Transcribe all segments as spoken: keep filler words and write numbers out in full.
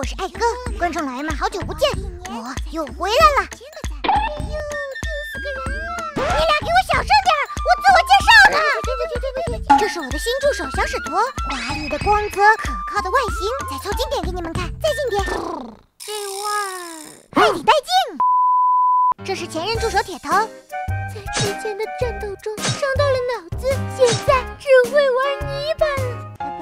我是艾哥，观众老爷们好久不见，我又回来了。哎呦，这四个人啊！你俩给我小声点，我自我介绍呢。这是我的新助手小使驼，华丽的光泽，可靠的外形，再凑近点给你们看，再近点。这味儿快抵带劲。这是前任助手铁头，在之前的战斗中伤到了脑子，现在只会玩泥巴了。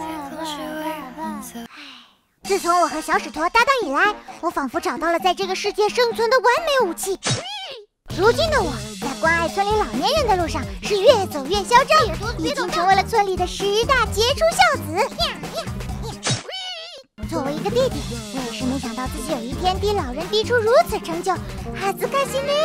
自从我和小使驼搭档以来，我仿佛找到了在这个世界生存的完美武器。如今的我，在关爱村里老年人的路上是越走越嚣张，已经成为了村里的十大杰出孝子。作为一个弟弟，我也是没想到自己有一天替老人逼出如此成就，哈兹卡西呢。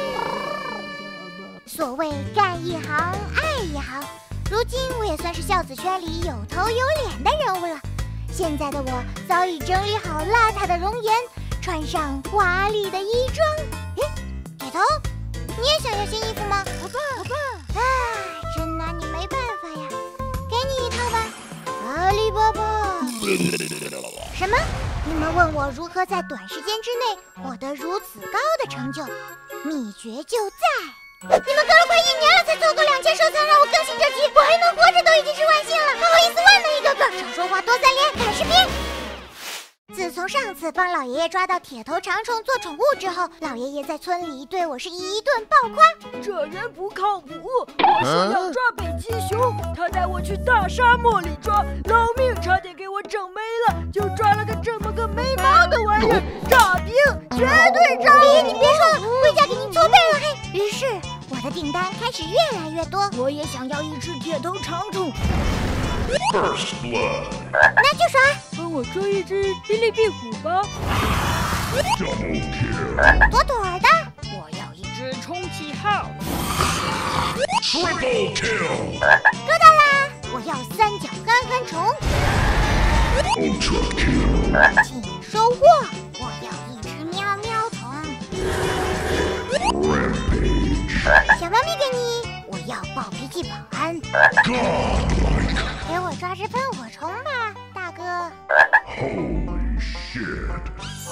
所谓干一行爱一行，如今我也算是孝子圈里有头有脸的人物了。现在的我早已整理好邋遢的容颜，穿上华丽的衣装。诶，铁头，你也想要新衣服吗？好棒，好棒！哎，真拿你没办法呀，给你一套吧。阿里巴巴。什么？你们问我如何在短时间之内获得如此高的成就？秘诀就在……你们隔了快一年了才凑够两千收藏，让我更新这集，我还能活着都已经是万幸了，不好意思万能一个个，少说话多三连，看视频。自从上次帮老爷爷抓到铁头长虫做宠物之后，老爷爷在村里对我是一顿爆夸。 这人不靠谱，我说要抓北极熊，他带我去大沙漠里抓，老命差点给我整没了，就抓了个这么个没毛的玩意儿，炸饼，绝对炸！爷爷你别说了，回家给你做备了嘿。于是我的订单开始越来越多，我也想要一只铁头长虫。 First blood. 那就耍， 帮我捉一只霹雳壁虎吧。 Double kill. 朵朵的， 我要一只充气号。 Triple kill. 收到啦，我要三角憨憨虫。 Ultra kill. 请收货，我要一只喵喵虫。 Rampage. 小猫咪给你，我要暴脾气保安。 Godlike. 给我抓只喷火虫吧，大哥。 Holy shit.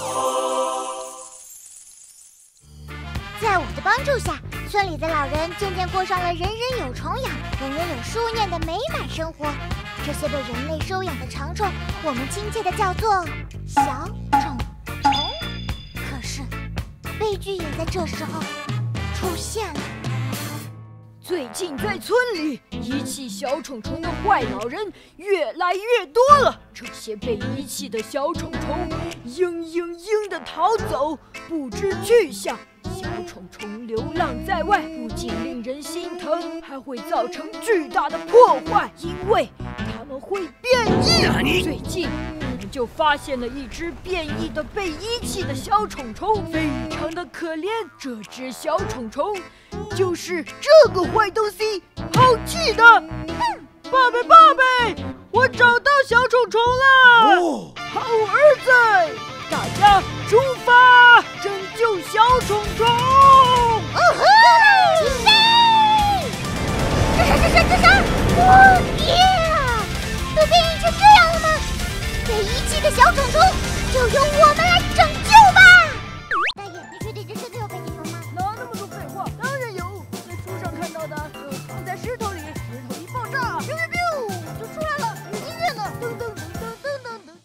在我的帮助下，村里的老人渐渐过上了人人有虫养、人人有书念的美满生活。这些被人类收养的长虫，我们亲切地叫做小虫虫。可是，悲剧也在这时候出现了。 最近在村里遗弃小虫虫的坏老人越来越多了，这些被遗弃的小虫虫嘤嘤嘤地逃走，不知去向。小虫虫流浪在外，不仅令人心疼，还会造成巨大的破坏，因为它们会变异。最近我们就发现了一只变异的被遗弃的小虫虫，非常的可怜。这只小虫虫就是这个坏东西抛弃的。哼，爸贝爸贝，我找到小虫虫了！哦，好儿子，大家出发，拯救小虫虫！ 哦吼！起飞！这啥这啥这啥？哦耶！都变异成这样了吗？被遗弃的小虫虫就由我